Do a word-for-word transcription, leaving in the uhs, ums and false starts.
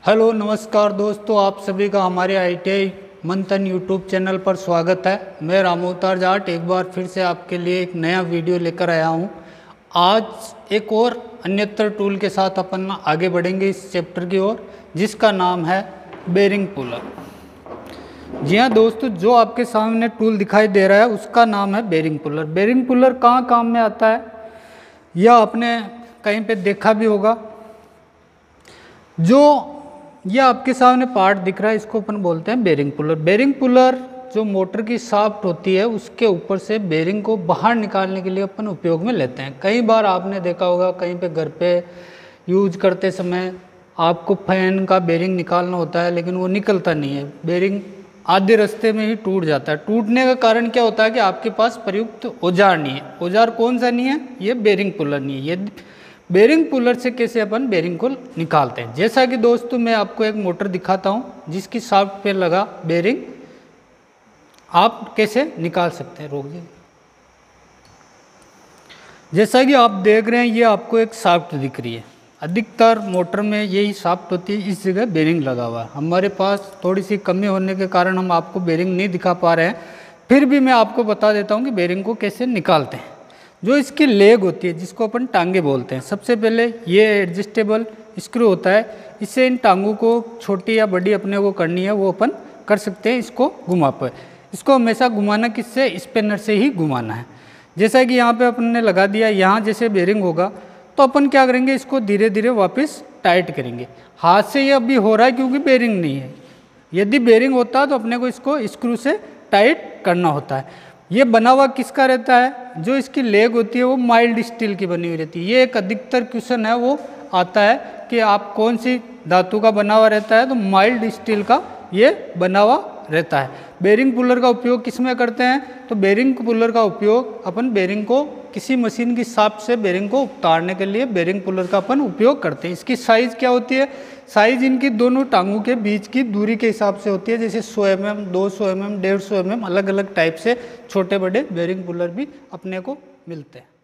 Hello नमस्कार दोस्तों, आप सभी का हमारे आई टी आई मंथन यूट्यूब चैनल पर स्वागत है। मैं रामोवतार जाट एक बार फिर से आपके लिए एक नया वीडियो लेकर आया हूं। आज एक और अन्यत्र टूल के साथ अपन आगे बढ़ेंगे इस चैप्टर की ओर, जिसका नाम है बेरिंग पुलर। जी हाँ दोस्तों, जो आपके सामने टूल दिखाई दे रहा है उसका नाम है बेरिंग पुलर। बेरिंग पुलर कहाँ काम में आता है यह आपने कहीं पे देखा भी होगा। जो ये आपके सामने पार्ट दिख रहा है इसको अपन बोलते हैं बेरिंग पुलर। बेरिंग पुलर जो मोटर की शाफ्ट होती है उसके ऊपर से बेरिंग को बाहर निकालने के लिए अपन उपयोग में लेते हैं। कई बार आपने देखा होगा कहीं पे घर पे यूज करते समय आपको फैन का बेरिंग निकालना होता है, लेकिन वो निकलता नहीं है। बेरिंग आधे रास्ते में ही टूट जाता है। टूटने का कारण क्या होता है कि आपके पास प्रयुक्त औजार नहीं है। औजार कौन सा नहीं है? ये बेरिंग पुलर नहीं है। ये बेरिंग पुलर से कैसे अपन बेरिंग को निकालते हैं, जैसा कि दोस्तों मैं आपको एक मोटर दिखाता हूं जिसकी शाफ्ट पे लगा बेरिंग आप कैसे निकाल सकते हैं। रोक दीजिए। जैसा कि आप देख रहे हैं ये आपको एक शाफ्ट दिख रही है। अधिकतर मोटर में यही शाफ्ट होती है, इस जगह बेरिंग लगा हुआ है। हमारे पास थोड़ी सी कमी होने के कारण हम आपको बेरिंग नहीं दिखा पा रहे हैं, फिर भी मैं आपको बता देता हूँ कि बेरिंग को कैसे निकालते हैं। जो इसकी लेग होती है जिसको अपन टांगे बोलते हैं, सबसे पहले ये एडजस्टेबल स्क्रू होता है। इससे इन टांगों को छोटी या बड़ी अपने को करनी है वो अपन कर सकते हैं। इसको घुमा पर इसको हमेशा घुमाना किससे? स्पिनर से ही घुमाना है। जैसा कि यहाँ पे अपन ने लगा दिया, यहाँ जैसे बेरिंग होगा तो अपन क्या करेंगे, इसको धीरे धीरे वापस टाइट करेंगे। हाथ से ये अभी हो रहा है क्योंकि बेरिंग नहीं है। यदि बेरिंग होता तो अपने को इसको स्क्रू से टाइट करना होता है। ये बना हुआ किसका रहता है? जो इसकी लेग होती है वो माइल्ड स्टील की बनी हुई रहती है। ये एक अधिकतर क्वेश्चन है वो आता है कि आप कौन सी धातु का बना हुआ रहता है, तो माइल्ड स्टील का ये बना हुआ रहता है। बेरिंग पुलर का उपयोग किस में करते हैं? तो बेरिंग पुलर का उपयोग अपन बेरिंग को किसी मशीन की शाफ्ट से बेरिंग को उतारने के लिए बेरिंग पुलर का अपन उपयोग करते हैं। इसकी साइज़ क्या होती है? साइज़ इनकी दोनों टांगों के बीच की दूरी के हिसाब से होती है। जैसे सौ एम एम, दो सौ एम एम, डेढ़ सौ एम एम, अलग अलग टाइप से छोटे बड़े बेरिंग पुलर भी अपने को मिलते हैं।